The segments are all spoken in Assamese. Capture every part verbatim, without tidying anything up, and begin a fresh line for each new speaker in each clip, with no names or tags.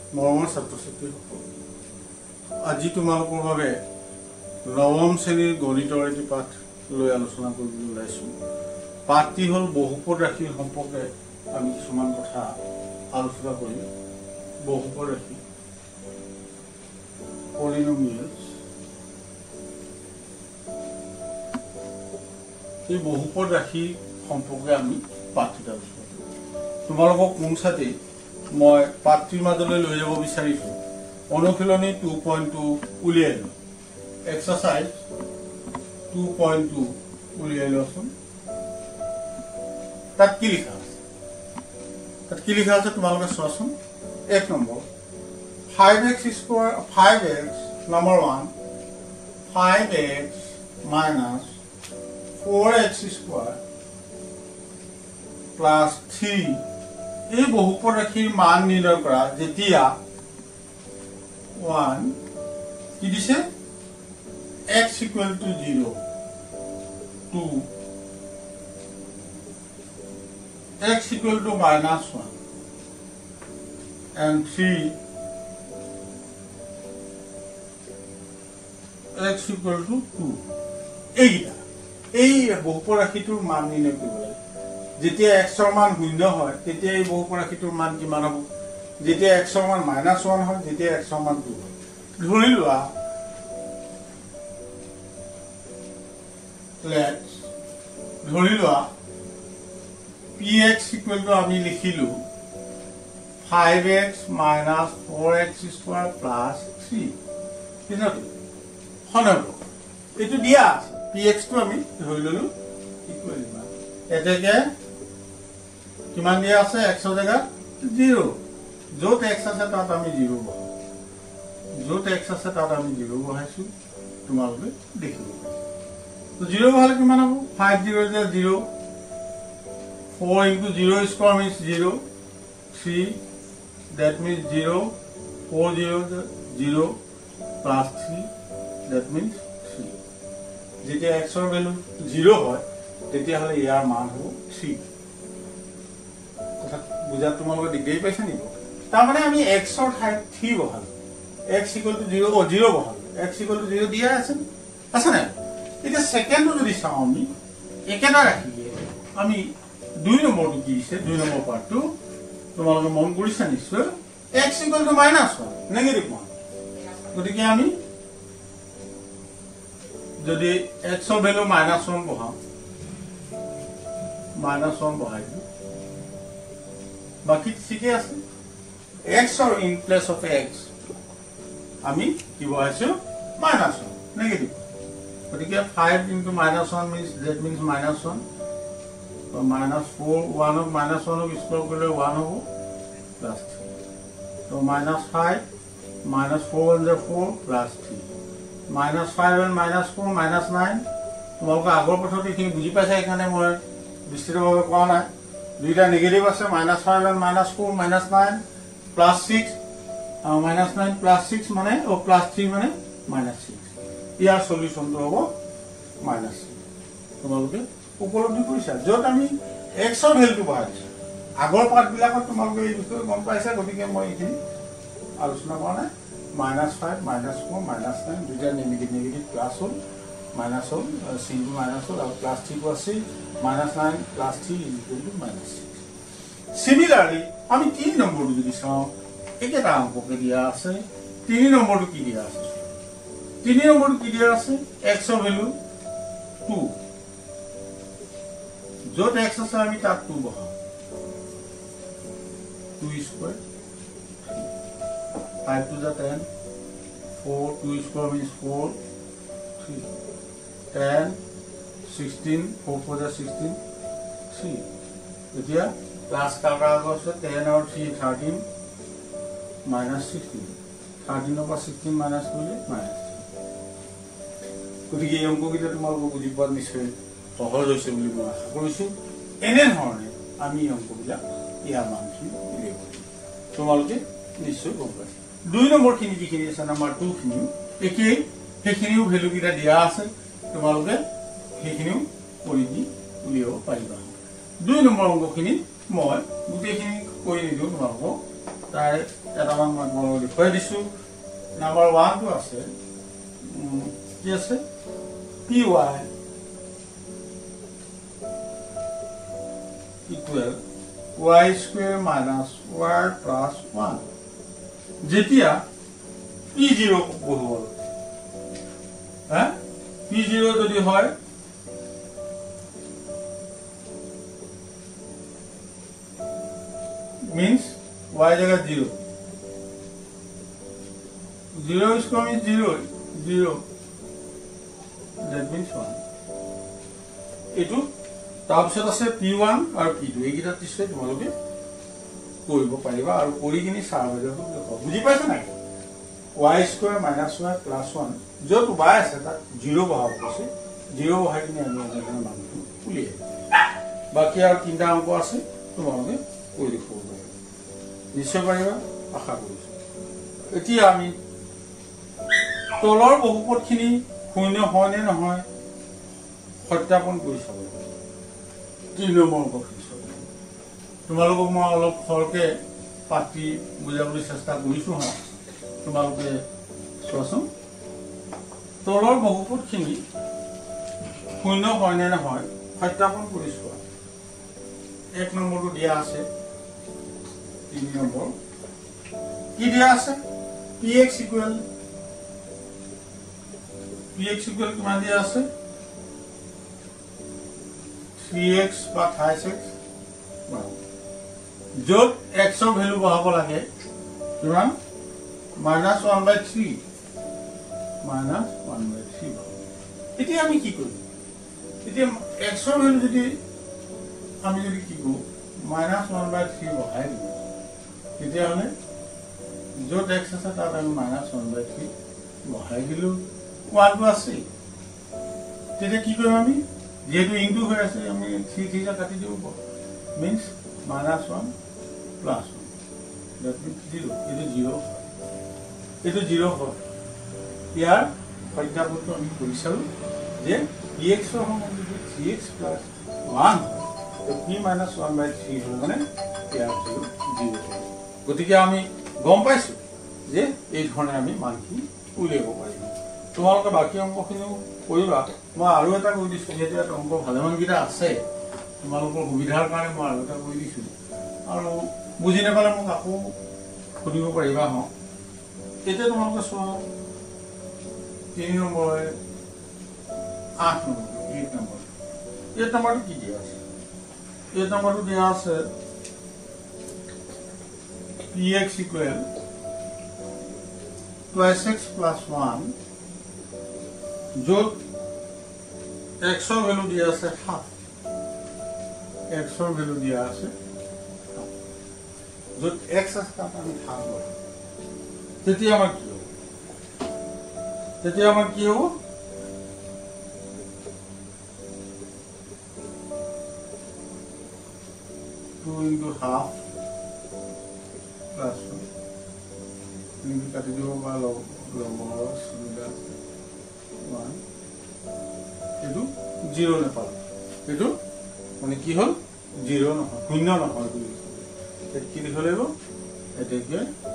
মৰমৰ ছাত্ৰ ছাত্ৰীসকল, আজি তোমালোকৰ বাবে নৱম শ্ৰেণীৰ গণিতৰ এটি পাঠ লৈ আলোচনা কৰিবলৈ ওলাইছো। পাঠটি হ'ল বহুপদ ৰাশিৰ সম্পৰ্কে আমি কিছুমান কথা আলোচনা কৰিম। বহুপদ ৰাশি পলিনোমিয়েলছ, এই বহুপদ ৰাশি সম্পৰ্কে আমি পাঠটিত আলোচনা কৰিম। তোমালোকক কোন ছাতি মই পাঠটিৰ মাজলৈ লৈ যাব বিচাৰিছো। অনুশীলনী টু পইণ্ট টু উলিয়াই লওঁ। এক্সাৰচাইজ টু পইণ্ট টু উলিয়াই লওঁচোন। তাত কি লিখা আছে? তাত কি লিখা আছে তোমালোকে চোৱাচোন। এক number, five x square five x number one five x minus four x square plus three এই বহুপদ ৰাশিৰ মান নিৰ্ণয় কৰা যেতিয়া ওৱান কি দিছে x equal to zero, two, x equal to minus one, and three, x equal to two. এইটা এই বহুপদ ৰাশিটোৰ মান নিৰ্ণয় কৰিব লাগে। যেতিয়া x ৰ মান শূন্য হয় তেতিয়া এই বহুপদ ৰাশিটোৰ মান কিমান হ'ব? যেতিয়া x ৰ মান মাইনাছ ওৱান হয়, যেতিয়া x ৰ মান টু হয়। ধৰি লোৱা Let's ধৰি লোৱা px equal to আমি লিখিলো five x minus four x square plus three কিনাটো হনব এটো দিয়া আছে। px টো আমি ধৰি ললো ইকুৱেল ইমান এতেকে কিমান দিয়া আছে? x ৰ জায়গাত জিৰ'। য'ত x আছে তাত আমি জিৰ' বহাম। য'ত x আছে তাত আমি জিৰ' বহাইছো। তোমালোকে দেখিব তো জিৰ' বহালে কিমান হ'ব? ফাইভ জিৰ' যে zero', four into zero' square means zero', three that means zero', four zero' zero' plus three that means three. যেতিয়া এক্সৰ ভেলু জিৰ' হয় তেতিয়াহ'লে ইয়াৰ মান হ'ব থ্ৰী। কথা বুজাত তোমালোকে দিগদাৰি পাইছে নেকি? তাৰমানে আমি এক্সৰ ঠাইত থ্ৰী বহালো, এক্স ইকুৱেল টু জিৰ' অ' জিৰ' বহালো, এক্স ইকুৱেল টু জিৰ' দিয়া আছে আছে নাই? এতিয়া সেকেন্ডটো যদি চাওঁ আমি একেটা ৰাখি আমি দুই নম্বৰটো কি দিছে? দুই নম্বৰ পাৰ্টটো তোমালোকে মন কৰিছা নিশ্চয়। x equal to minus one, negative one. গতিকে আমি যদি x ৰ ভেলু মাইনাছ ওৱান বহাওঁ, মাইনাছ ওৱান বহাই দিওঁ, বাকী ঠিকে আছে। x ৰ ইন প্লেচ অফ x আমি কি বহাইছো? Minus one, negative. গতিকে five into minus one means that means minus one, minus four ওৱানক মাইনাছ ওৱানক স্কোৱাৰ কৰিলে ওৱান হ'ব প্লাছ থ্ৰী। তো minus five minus four one যে four plus three, minus five and minus four minus nine. তোমালোকে আগৰ পদ্ধতিখিনি বুজি পাইছা, সেইকাৰণে মই বিস্তৃতভাৱে কোৱা নাই। দুইটা নিগেটিভ আছে, minus five and minus four minus nine plus six, minus nine plus six মানে অ' প্লাছ থ্ৰী মানে মাইনাছ ছিক্স। ইয়াৰ সলিউশনটো হ'ব মাইনাছ। তোমালোকে উপলব্ধি কৰিছা য'ত আমি এক্সৰ ভেলুটো বহাইছো। আগৰ পাঠবিলাকত তোমালোকে এই বিষয়ে গম পাইছা, গতিকে মই এইখিনি আলোচনা কৰা নাই। Minus five minus four minus nine দুইটা নিগেটিভ নিগেটিভ প্লাছ হ'ল, মাইনাছ হ'ল, চিনটো মাইনাছ হ'ল আৰু প্লাছ থ্ৰীটো আছে। Minus nine plus three equal to minus six. Similarly আমি তিনি নম্বৰটো যদি চাওঁ, একেটা অংককে দিয়া আছে। তিনি নম্বৰটো কি দিয়া আছে? তিনি নম্বৰটো কি দিয়া আছে? এক্সৰ ভেলু টু, য'ত এক্স আছে আমি তাত টু বহাম। টু স্কোৱাৰ, ফাইভ টু যা ten, four two square means four, three ten, sixteen, four four যা ছিক্সটিন, থ্ৰী। এতিয়া প্লাছ কাটাৰ আছে টেন আৰু থ্ৰী থাৰ্টিন মাইনাছ ছিক্সটিন, থাৰ্টিনৰ পৰা ছিক্সটিন মাইনাছ কৰিলে মাইনাছ। গতিকে এই অংককেইটা তোমালোকে বুজি পোৱাত নিশ্চয় সহজ হৈছে বুলি মই আশা কৰিছো। এনেধৰণে আমি এই অংকবিলাক ইয়াৰ মানখিনি উলিয়াব পাৰিম। তোমালোকে নিশ্চয় গম পাইছা। দুই নম্বৰখিনি যিখিনি আছে নাম্বাৰ টু খিনিও একেই, সেইখিনিও ভেলুকেইটা দিয়া আছে। তোমালোকে সেইখিনিও কৰি দি উলিয়াব পাৰিবা। দুই নম্বৰ অংকখিনি মই গোটেইখিনি কৰি নিদিওঁ, তোমালোকক তাই এটামান মই তোমালোকক দেখুৱাই দিছোঁ। নাম্বাৰ ওৱানটো আছে কি আছে P Y equal Y square minus Y plus one. যেতিয়া পি জিৰ' বহিব হা পি জিৰ' যদি হয় means y जगह zero zero is coming zero zero that means one etu tar pisot ase p one aru p two egita tishe tumaloke koribo pariba aru kori kini sarvajo buji paisa na y square minus y plus one jot y ase ta zero bahab ase zero bahai kini ami ana mantu uliye baki aru tinta anko ase tumaloke kori dekho নিশ্চয় পাৰিবা আশা কৰিছো। এতিয়া আমি তলৰ বহুপদখিনি শূন্য হয় নে নহয় সত্যাপন কৰি চাব লাগিব। তিনি নম্বৰ অংকখিনি তোমালোকক মই অলপ খৰকে পাতি বুজাবলৈ চেষ্টা কৰিছো। হা তোমালোকে চোৱাচোন তলৰ বহুপদখিনি শূন্য হয় নে নহয় সত্যাপন কৰি চোৱা। এক নম্বৰটো দিয়া আছে तीन नंबर কি দিয়া আছে px ইকুৱেল px ইকুৱেল কিমান দিয়া আছে three x বা twice x যত x ৰ ভ্যালু বহাব লাগে কিমান minus one by three minus one by three এতিয়া আমি কি কৰিম এতিয়া x ৰ ভ্যালু যদি আমি যদি কি কৰো minus one by three বহাই দিম তেতিয়া হলে যত x আছে তাত আমি minus one by three বহাই দিলো one টো আছে তেতিয়া কি কৰিম আমি যেহেতু ইনটু হৈ আছে আমি three three টা কাটি দিব means minus one plus one that means zero এটা zero এটা zero হয় ইয়াৰ সত্যাপনটো আমি কৰি চালো যে px ৰ সমান যদি three x plus one তো p minus one by three হল মানে ইয়াৰ zero zero গতিকে আমি গম পাইছো যে এই ধৰণে আমি মানখিনি উলিয়াব পাৰিম। তোমালোকে বাকি অংকখিনিও কৰিবা। মই আৰু এটা কৈ দিছো যেহেতু এটা অংক ভালেমানকেইটা আছে তোমালোকৰ সুবিধাৰ কাৰণে মই আৰু এটা কৈ দিছো আৰু বুজি নাপালে মোক আকৌ সুধিব পাৰিবা। হ এতিয়া তোমালোকে চোৱা তিনি নম্বৰ আঠ নম্বৰ eight নম্বৰ eight নম্বৰটো কি দিয়া আছে eight নম্বৰটো দিয়া আছে px equal twice x plus one jot x or value diya ase half x or value diya ase jot x ase ta ami half lo teti amar ki hobo teti amar ki hobo two into half plus one ini kati dua kalau nomor sembilan one itu zero na pal itu মানে কি হল zero না শূন্য না হয় এটা কি লিখা লাগিব এটা কি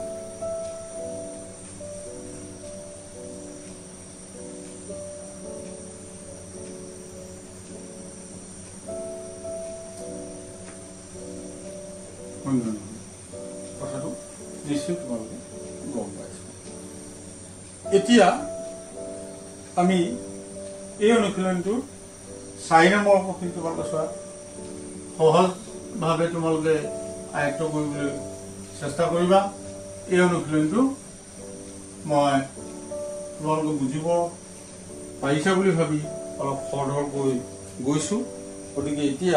শূন্য কথাটো নিশ্চিত তোমালোকে গম পাইছো। এতিয়া আমি এই অনুশীলনটো চাৰি নম্বৰ অংকখিনি তোমালোকে চোৱা সহজভাৱে তোমালোকে আয়ত্ত কৰিবলৈ চেষ্টা কৰিবা। এই অনুশীলনটো মই তোমালোকে বুজিব পাৰিছা বুলি ভাবি অলপ খৰধৰকৈ গৈছো। গতিকে এতিয়া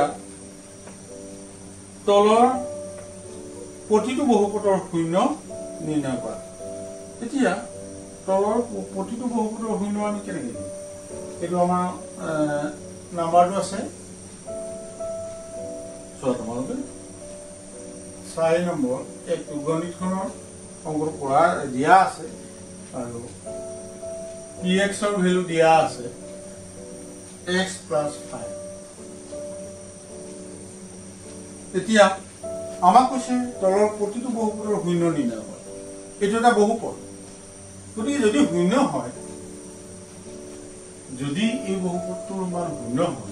তলৰ প্ৰতিটো বহুপদৰ শূন্য নিৰ্ণয় কৰা। এতিয়া তলৰ প্ৰতিটো বহুপদৰ শূন্য আমি কেনেকৈ দিম এইটো আমাৰ নাম্বাৰটো আছে চোৱা তোমালোকে চাৰি নম্বৰ এক গণিতখনৰ অংকৰ পৰা দিয়া আছে আৰু px ৰ ভ্যালু দিয়া আছে x plus five। এতিয়া আমাক কৈছে তলৰ প্ৰতিটো বহুপদৰ শূন্য নিৰ্ণয় কৰা। এইটো এটা বহুপদ, গতিকে যদি শূন্য হয়, যদি এই বহুপদটোৰ মান শূন্য হয়,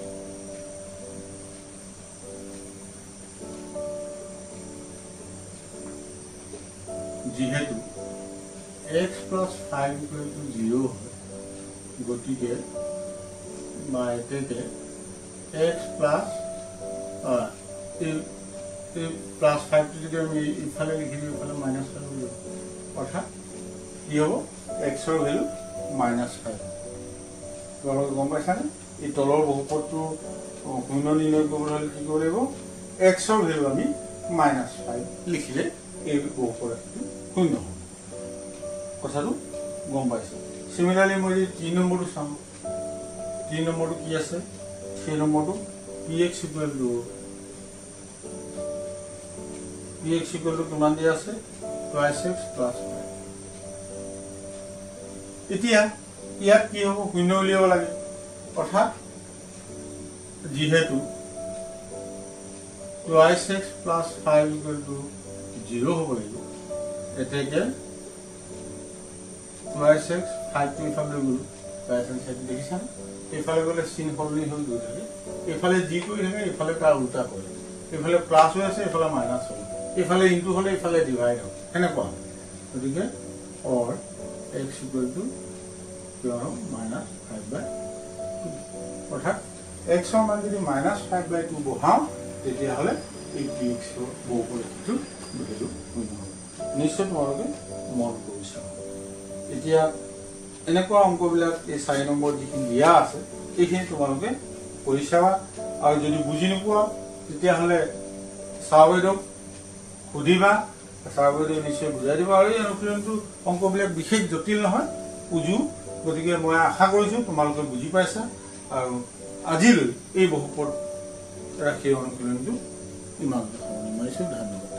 যিহেতু x plus five equal to zero হয়, গতিকে বা এতেকে x plus প্লাস ফাইভ যদি আমি ইফালে লিখি দিওঁ, ইফালে মাইনাছ ফাইভ হৈ যাব, অৰ্থাৎ কি হ'ব এক্সৰ ভেলু মাইনাছ ফাইভ। তোমালোকে গম পাইছানে? এই তলৰ বহুপদটো শূন্য নিৰ্ণয় কৰিবলৈ হ'লে কি কৰিব লাগিব, এক্সৰ ভেলু আমি মাইনাছ ফাইভ লিখিলে এই বহুপদটো শূন্য হ'ব। কথাটো গম পাইছে? চিমিলাৰলি মই যদি তিনি নম্বৰটো চাওঁ, তিনি নম্বৰটো কি আছে, সেই নম্বৰটো P X equal to P X equal to কিমান দিয়া আছে, টুৱাইছ এক্স প্লাছ ফাইভ। এতিয়া ইয়াত কি হ'ব, শূন্য উলিয়াব লাগে, অৰ্থাৎ যিহেতু twice X plus five equal to zero' হ'ব লাগিব, এতেকে টুৱাইছ এক্স ফাইভটো ইফালে গ'লো, টুৱাইছ এক্স সেইটো দেখিছানে? এইফালে গ'লে চিন সলনি হৈ গৈ থাকে, এইফালে যি কৰি থাকে এইফালে তাৰ উল্টা কৰে, এইফালে প্লাছ হৈ আছে এইফালে মাইনাছ হ'ব, এইফালে ইনটু হ'লে এইফালে ডিভাইড হ'ব, সেনেকুৱা। গতিকে অৰ এক্স ইকুৱেল টু কিমান মাইনাছ ফাইভ বাই টু, অৰ্থাৎ এক্সৰ মান যদি মাইনাছ ফাইভ বাই টু বহাওঁ, তেতিয়াহ'লে এই পি এক্সৰ বহুপদটো গোটেইটো শূন্য হ'ব। নিশ্চয় তোমালোকে মন কৰিছা। এতিয়া এনেকুৱা অংকবিলাক এই চাৰি নম্বৰ যিখিনি দিয়া আছে এইখিনি তোমালোকে কৰি চাবা, আৰু যদি বুজি নোপোৱা তেতিয়াহ'লে ছাৰ বাইদেউক সুধিবা, ছাৰ বাইদেউ নিশ্চয় বুজাই দিব। আৰু এই অনুশীলনটো অংকবিলাক বিশেষ জটিল নহয়, উজু। গতিকে মই আশা কৰিছোঁ তোমালোকে বুজি পাইছা, আৰু আজিলৈ এই বহুপদ ৰাশি অনুশীলনটো ইমানতে সামৰণি মাৰিছোঁ। ধন্যবাদ।